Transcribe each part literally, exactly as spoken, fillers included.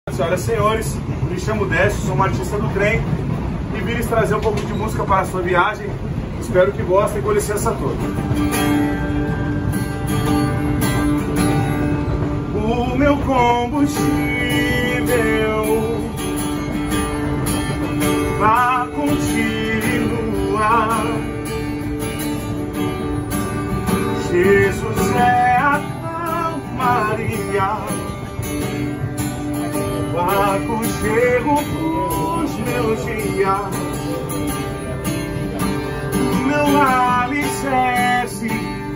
Senhoras e senhores, me chamo Décio, sou um artista do trem e vim lhes trazer um pouco de música para a sua viagem. Espero que gostem, com licença toda. O meu combustível vai continuar. Jesus é a calmaria, o aconchego pros meus dias, o meu alicerce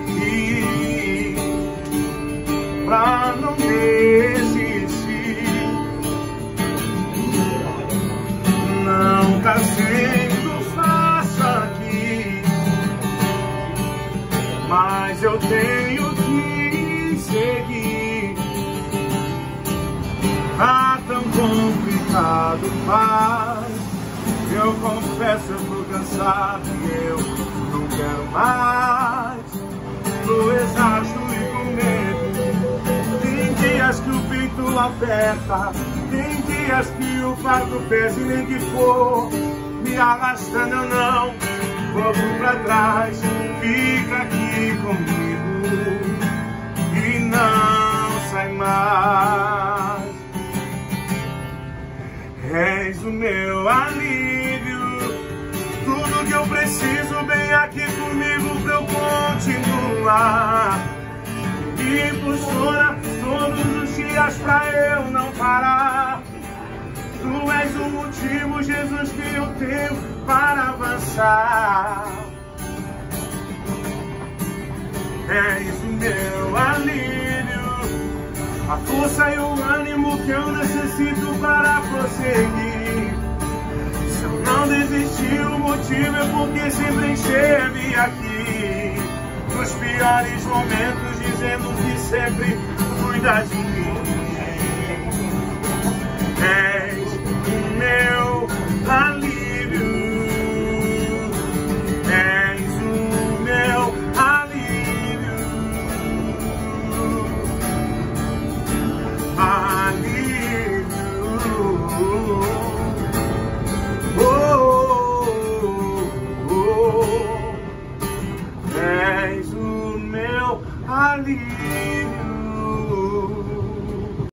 pra não desistir. Não tá sendo fácil aqui, mas eu tenho que seguir. Tá tão complicado, mas eu confesso, eu tô cansado e eu não quero mais. Tô exausto e com medo. Tem dias que o peito aperta, tem dias que o fardo pesa e nem que for me arrastando eu não volto pra trás. Fica aqui comigo e não sai mais. És o meu alívio, tudo que eu preciso, bem aqui comigo pra eu continuar. Me impulsiona todos os dias pra eu não parar. Tu és o motivo, Jesus, que eu tenho para avançar. És o meu alívio, a força e o ânimo que eu necessito para prosseguir. Se eu não desistir, o motivo é porque sempre esteve aqui, nos piores momentos, dizendo que sempre cuida de mim. É